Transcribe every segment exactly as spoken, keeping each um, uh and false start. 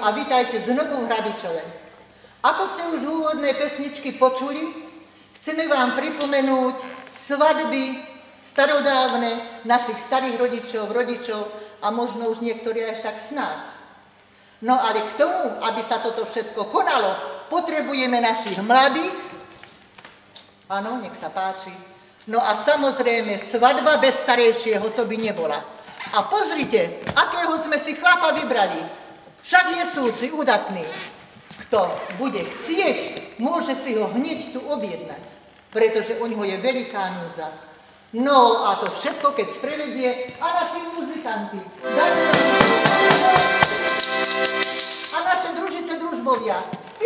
a vítajte znovu v Hrabičove. Ako ste už úvodné pesničky počuli, chceme vám pripomenúť svadby starodávne našich starých rodičov, rodičov a možno už niektorí aj však z nás. No ale k tomu, aby sa toto všetko konalo, potrebujeme našich mladých. Áno, nech sa páči. No a samozrejme, svadba bez starejšieho to by nebola. A pozrite, akého sme si chlapa vybrali. Však je súci, udatný. Kto bude chcieť, môže si ho hneď tu objednať, pretože u neho je veľká núdza. No a to všetko, keď sprevedie a naši muzikanti. A naše družice, družbovia.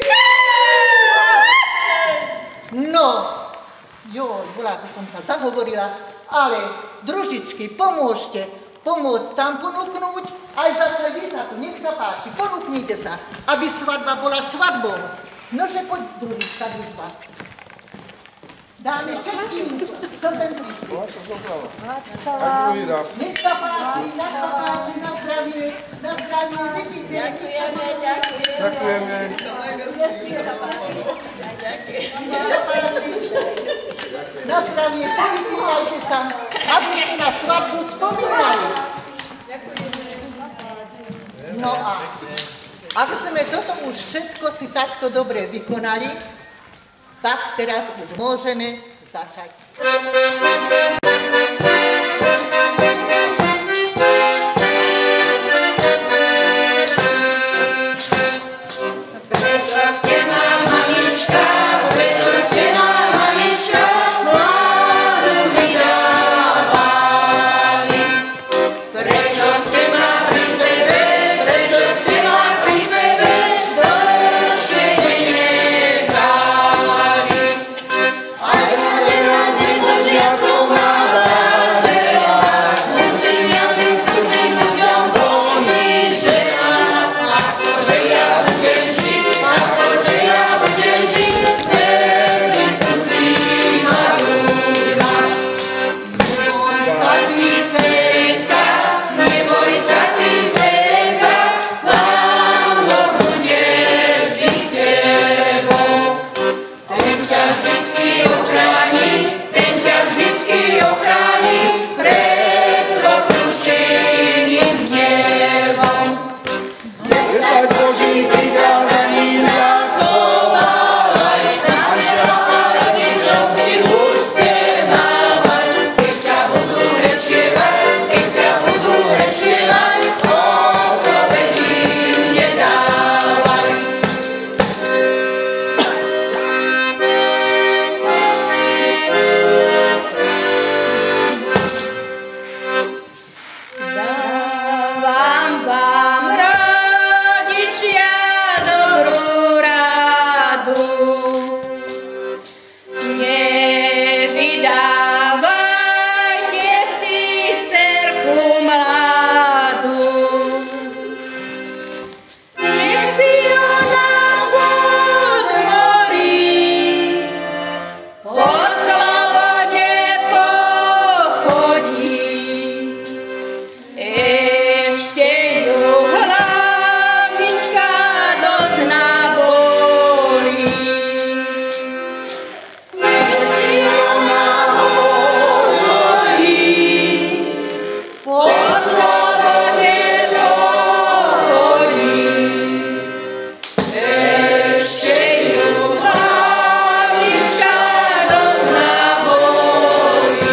No, joj, bola, ako som sa zahovorila, ale družičky, pomôžte, pomôcť tam ponúknúť, aj zase vy za to, nech sa páči, ponúknite sa, aby svadba bola svadbou. Nože poď, družička, družba. Dáme všetkým, čo sem prišli. Nech sa páči, nech sa páči, na zdravie, na zdravie, vidíte. Ďakujeme, ďakujeme. Ďakujeme. Nech sa páči, na zdravie, povypínajte sa, aby ste na svadbu spomínali. No a ak sme toto už všetko si takto dobre vykonali, tak teraz už môžeme začať. Prečo ste ma, mamička, prečo ste ma, mamička, mladú vydávali? Prečo ste ma pri sebe, prečo ste ma pri sebe dlhšie nenechali? Aj na teraz je počiatku mladá zela, musím ja tým cudzým ľuďom ponížená. Akože ja budem žiť, akože ja budem žiť, medzi cudzíma ľuďma. Neboj sa ty, dcerenka, neboj sa ty, dcerenka, Pán Boh bude vždy s tebou. Ten ťa vždycky ochráni, ten ťa vždycky ochráni pred sokrušeným hnevom. Desať Božích prikázaní zachovávaj, manžela a rodičov si uctievaj. Keď ťa budú rešievať, keď ťa budú rešievať, odpoveď im nedávaj. Dávam vám, rodičia, dobrú radu. Nevydávajte si dcerku mladú. Nech si ona podmorí, po slobode pochodí. Ešte ju hlavička dosť nabolí. Nech si ona podmorí, po slobode pochodí. Ešte ju hlavička dosť nabolí.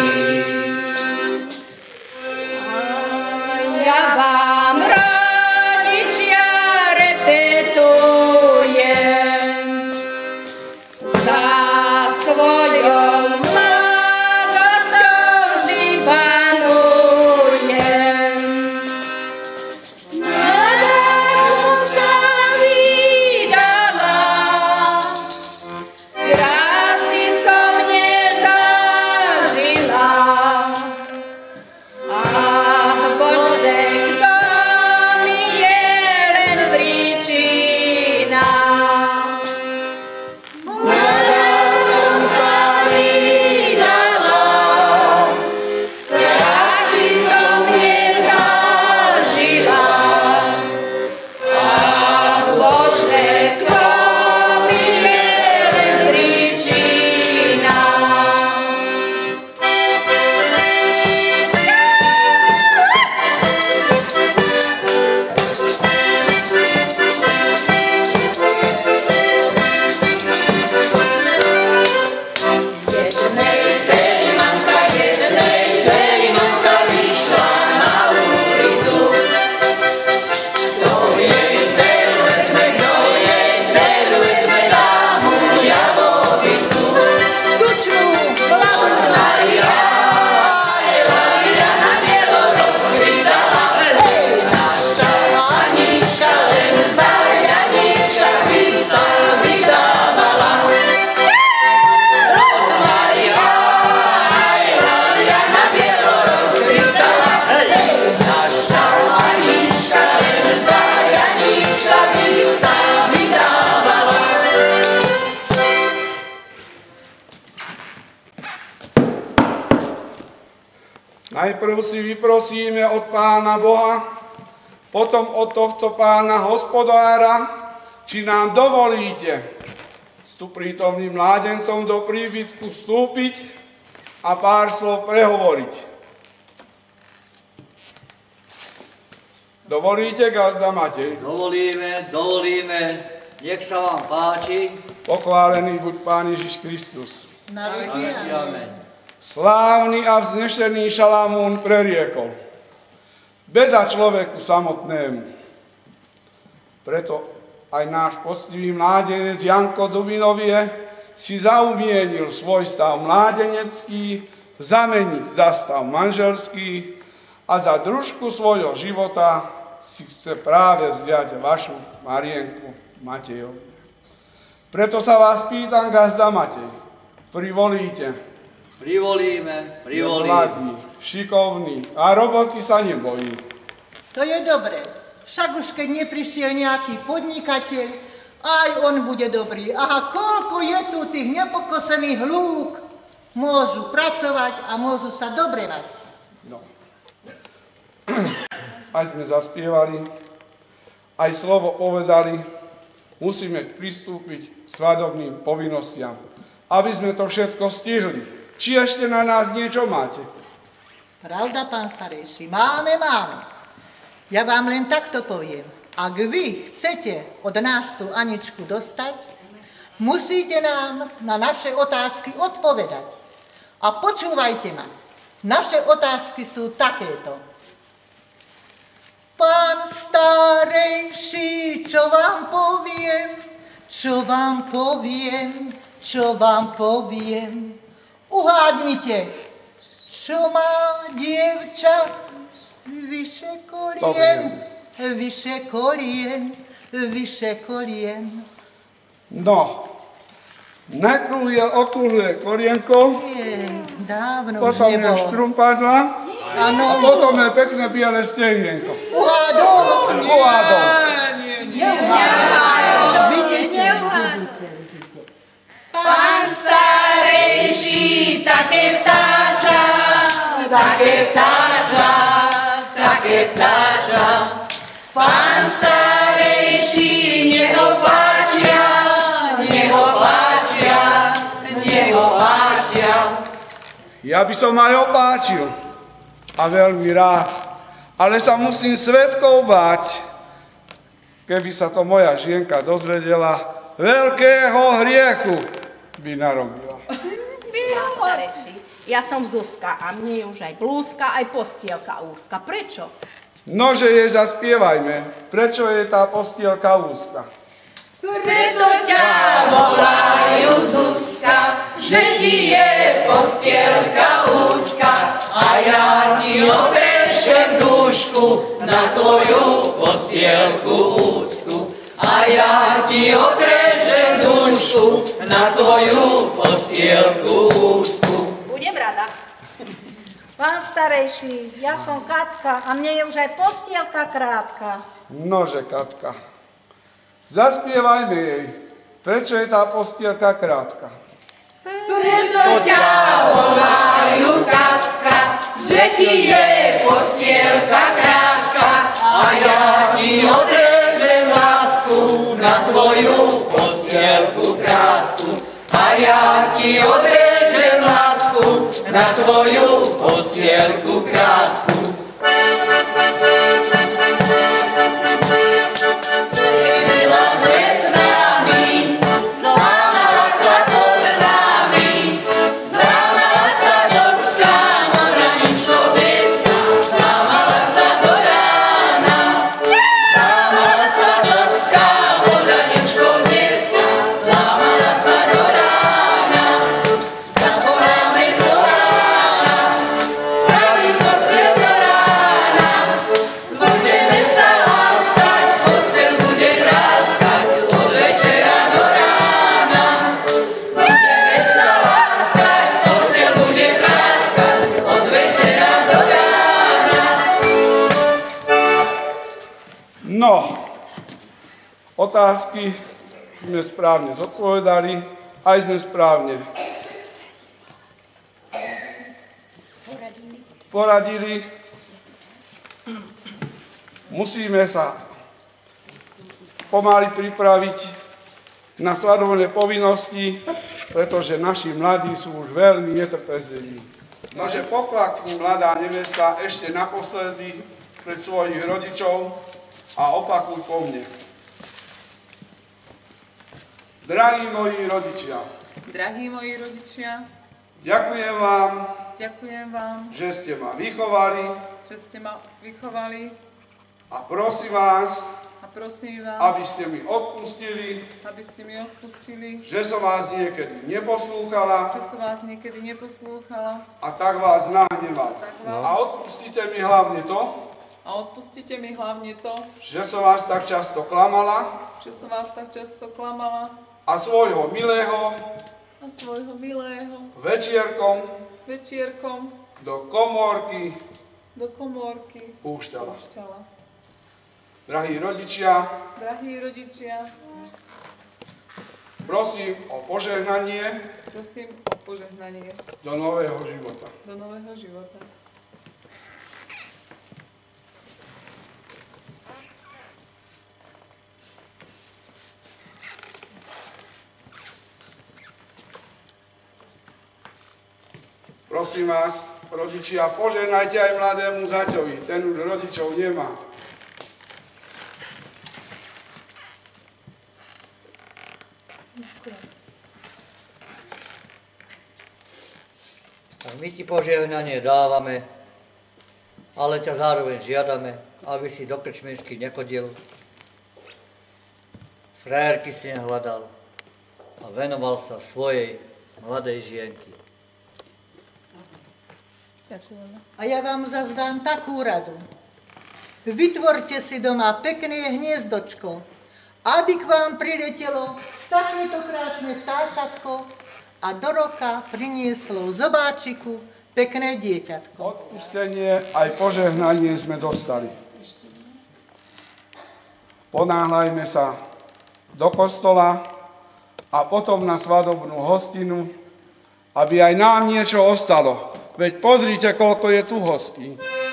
Ja vám, rodičia, repetujem, za svojou mladosťou vždy banujem. Mladáku sa vydala, krásy som nezažila. Ach, Bože, kto mi je len príčina? Mladá som sa vydala, Najprv si vyprosíme od Pána Boha, potom od tohto Pána Hospodára, či nám dovolíte s tu prítomným mládencom do príbytku vstúpiť a pár slov prehovoriť. Dovolíte, gazda Matej? Dovolíme, dovolíme, nech sa vám páči. Pochválený buď Pán Ježiš Kristus. Na veky amen. Slávny a vznešený Šalamún preriekol: beda človeku samotnému. Preto aj náš poctivý mládenec Janko Dubinovie si zaumienil svoj stav mládenecký zameniť za stav manželský a za družku svojho života si chce práve vziať vašu Marienku Matejovi. Preto sa vás pýtam, gazda Matej, privolíte? Privolíme, Je privolíme. mladý, šikovný a roboty sa nebojí. To je dobre. Však už keď neprišiel nejaký podnikateľ, aj on bude dobrý. Aha, koľko je tu tých nepokosených lúk. Môžu pracovať a môžu sa dobre mať. No. Aj sme zaspievali, aj slovo povedali, musíme pristúpiť k svadobným povinnostiam, aby sme to všetko stihli. Či ešte na nás niečo máte? Pravda, pán starejší, máme, máme. Ja vám len takto poviem. Ak vy chcete od nás tú Aničku dostať, musíte nám na naše otázky odpovedať. A počúvajte ma. Naše otázky sú takéto. Pán starejší, čo vám poviem, čo vám poviem, čo vám poviem. Uhádnite, čo má dievča vyše kolien, vyše kolien, vyše kolien. No, najprv je okrúhle kolienko, Je, dávno už potom je nebolo. štrumpadla a Áno, potom je pekné biele stehnienko. uhádol. Uhádol. Vidíte, vidíte. Pán starejší, také vtáča, také vtáča, také vtáča. Pán starejší, neho páčia, neho páčia, neho páčia. Ja by som aj opáčil a veľmi rád, ale sa musím svedkov báť. Keby sa to moja žienka dozvedela, veľkého hriechu by narobila. Pán starejší, ja som Zuzka a mne je už aj blúzka, aj postielka úzka. Prečo? Nože jej zaspievajme, prečo je tá postielka úzka. Preto ťa volajú Zuzka, že ti je postielka úzka a ja ti odrešem dušku na tvoju postielku úzku. A ja ti odrežem dušu na tvoju postielku úzku. Budem rada. Pán starejší, ja som Katka a mne je už aj postielka krátka. Nože, Katka, zaspievajme jej, prečo je tá postielka krátka. Preto ťa volajú Katka, že ti je postielka krátka a ja ti odrežem látku na tvoju postielku krátku. A ja ti odrežem látku na tvoju postielku krátku. Strelila s vesnami, zlámala sa pod nami, zlámala sa doska, modraničko beska, zlámala sa do rána, zlámala sa doska, modraničko beska, zlámala sa do rána, zaporáme z rána, spravím to svet do rána, budeme sa láskať, postel bude ráskať, od večera do rána, budeme sa láskať, postel bude ráskať, od večera do rána. No, otázky sme správne zodpovedali, aj sme správne poradili, musíme sa pomaly pripraviť na svadobné povinnosti, pretože naši mladí sú už veľmi netrpezliví. Nože poklakni mladá nevesta ešte naposledy pred svojich rodičov a opakuj po mne. Drahí moji rodičia, Drahí moji rodičia, ďakujem vám, ďakujem vám, že ste ma vychovali že ste ma vychovali a prosím vás, a prosím vás, aby ste mi odpustili, aby ste mi odpustili, že som vás niekedy neposlúchala že som vás niekedy neposlúchala a tak vás nahneval. tak vás, A odpustite mi hlavne to, a odpustite mi hlavne to, že som vás tak často klamala že som vás tak často klamala a svojho milého a svojho milého večierkom večierkom do komórky do komórky púšťala. púšťala. Drahí rodičia, Drahí rodičia, prosím o požehnanie prosím o požehnanie do nového života. do nového života. Prosím vás, rodičia, požehnajte aj mladému zaťovi, ten už rodičov nemá. Tak my ti požehnanie dávame, ale ťa zároveň žiadame, aby si do krčmičky nechodil, frérky si nehľadal a venoval sa svojej mladej žienky. A ja vám zas dám takú radu. Vytvorte si doma pekné hniezdočko, aby k vám priletelo takéto krásne vtáčatko a do roka prinieslo zobáčiku pekné dieťatko. Odpustenie aj požehnanie sme dostali. Ponáhľajme sa do kostola a potom na svadobnú hostinu, aby aj nám niečo ostalo. Veď pozrite, koľko je tu hostí.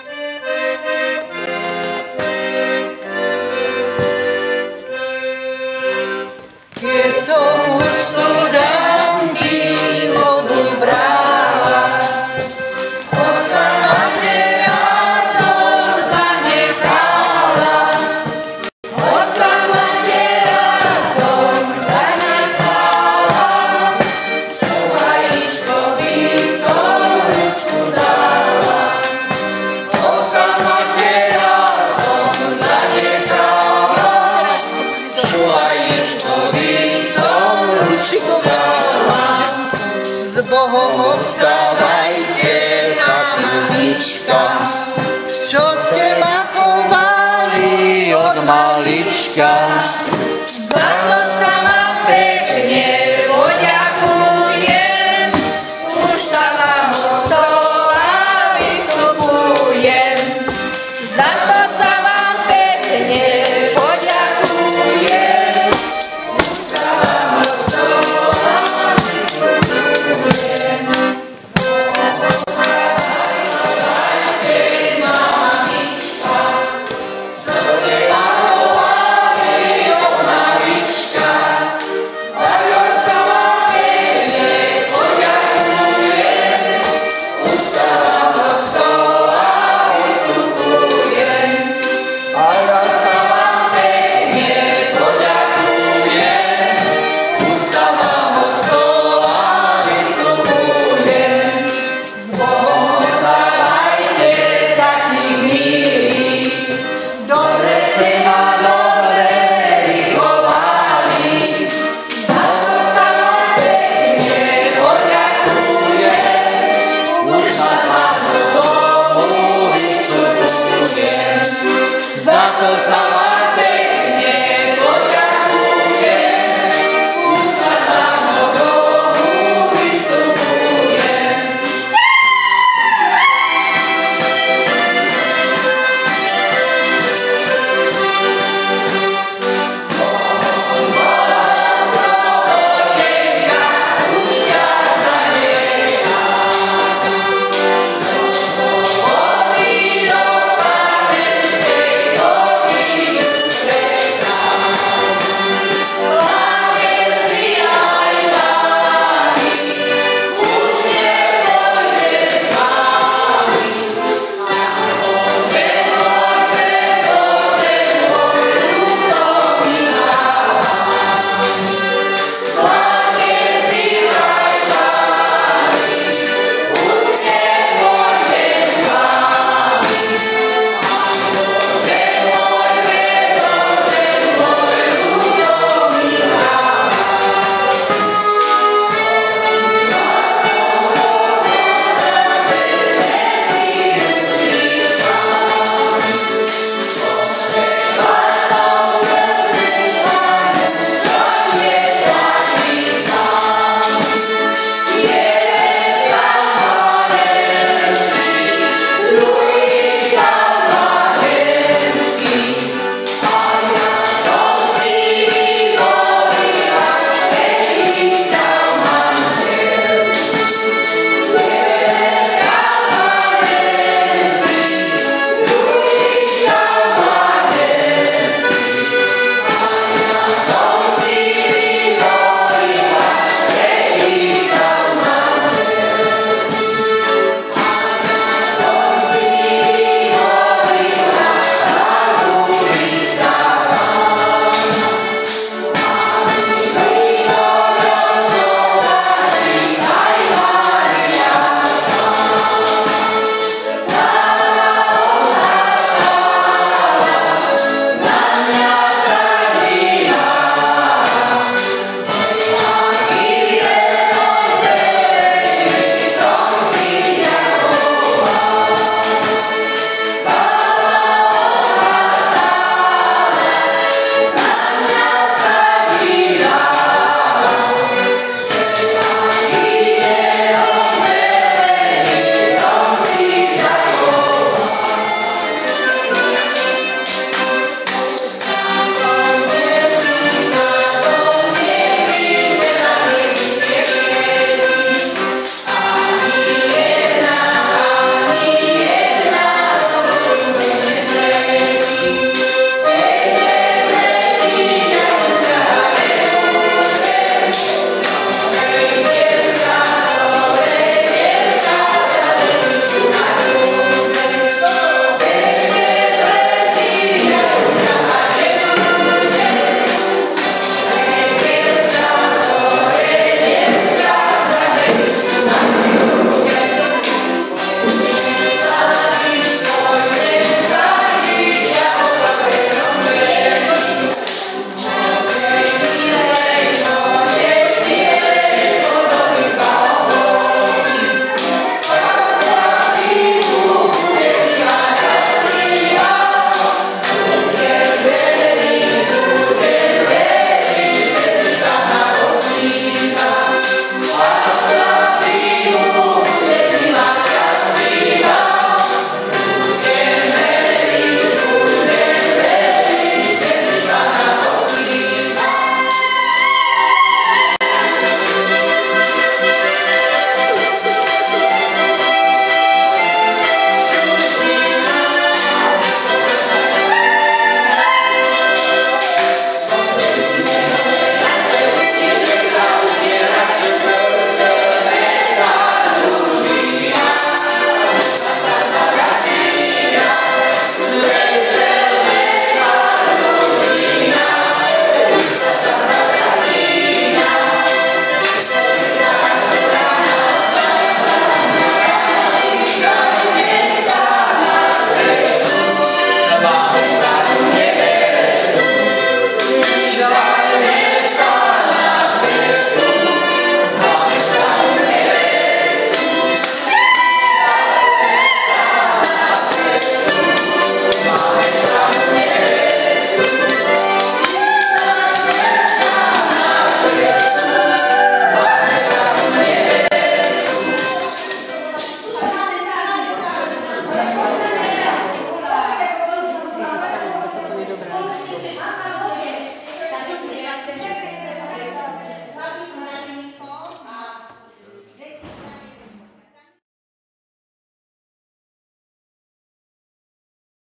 Keď som hustu dám ti vodu brala, oca matera som zanechala, oca matera som zanechala, šuvajíčkovi som ručku dala, oca matera som zanechala, šuvajíčkovi som ručku dala. S Bohom ostávajte, mamička, čo ste ma chovali od malička.